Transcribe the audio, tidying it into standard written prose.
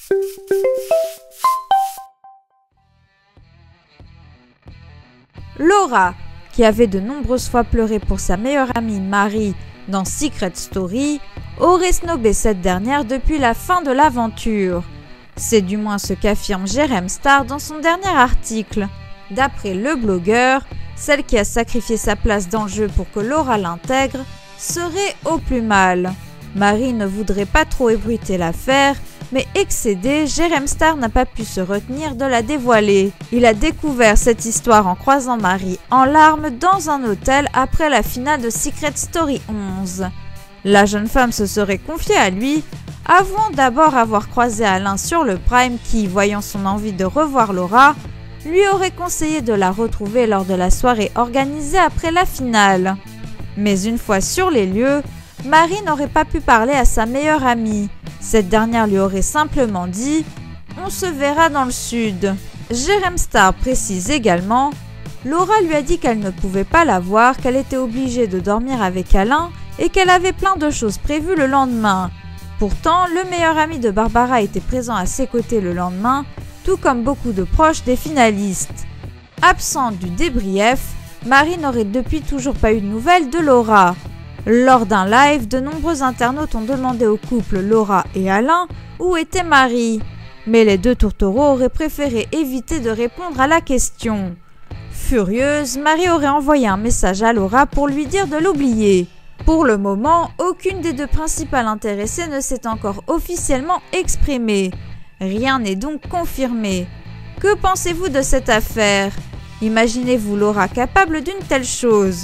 Laura, qui avait de nombreuses fois pleuré pour sa meilleure amie Marie dans Secret Story, aurait snobé cette dernière depuis la fin de l'aventure. C'est du moins ce qu'affirme Jérém Star dans son dernier article. D'après le blogueur, celle qui a sacrifié sa place dans le jeu pour que Laura l'intègre serait au plus mal. Marie ne voudrait pas trop ébruiter l'affaire, mais excédé, Jérém Star n'a pas pu se retenir de la dévoiler. Il a découvert cette histoire en croisant Marie en larmes dans un hôtel après la finale de Secret Story 11. La jeune femme se serait confiée à lui, avouant d'abord avoir croisé Alain sur le Prime qui, voyant son envie de revoir Laura, lui aurait conseillé de la retrouver lors de la soirée organisée après la finale. Mais une fois sur les lieux, Marie n'aurait pas pu parler à sa meilleure amie. Cette dernière lui aurait simplement dit « On se verra dans le sud ». Jérém Star précise également « Laura lui a dit qu'elle ne pouvait pas la voir, qu'elle était obligée de dormir avec Alain et qu'elle avait plein de choses prévues le lendemain. Pourtant, le meilleur ami de Barbara était présent à ses côtés le lendemain, tout comme beaucoup de proches des finalistes. » Absente du débrief, Marie n'aurait depuis toujours pas eu de nouvelles de Laura. Lors d'un live, de nombreux internautes ont demandé au couple Laura et Alain où était Marie. Mais les deux tourtereaux auraient préféré éviter de répondre à la question. Furieuse, Marie aurait envoyé un message à Laura pour lui dire de l'oublier. Pour le moment, aucune des deux principales intéressées ne s'est encore officiellement exprimée. Rien n'est donc confirmé. Que pensez-vous de cette affaire ? Imaginez-vous Laura capable d'une telle chose ?